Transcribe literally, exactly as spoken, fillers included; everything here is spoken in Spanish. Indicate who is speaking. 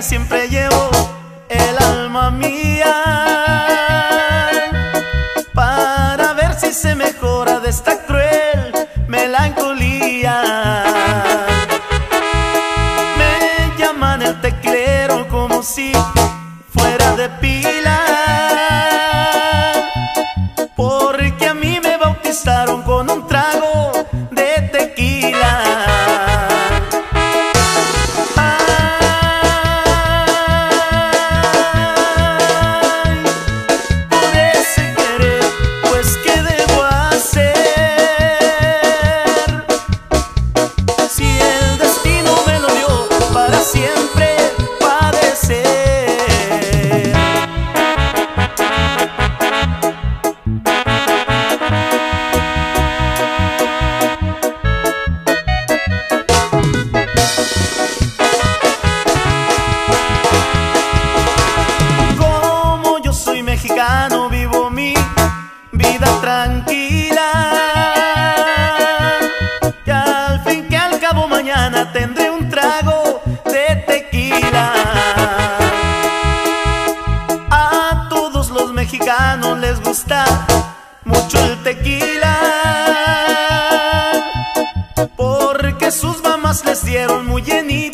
Speaker 1: siempre llevo el alma mía, para ver si se mejora de esta cruel melancolía. Me llaman el teclero como si fuera de pila, porque a mí me bautizaron con un trago de tequila. Mexicano, vivo mi vida tranquila, y al fin que al cabo mañana tendré un trago de tequila. A todos los mexicanos les gusta mucho el tequila, porque sus mamás les dieron muy llenito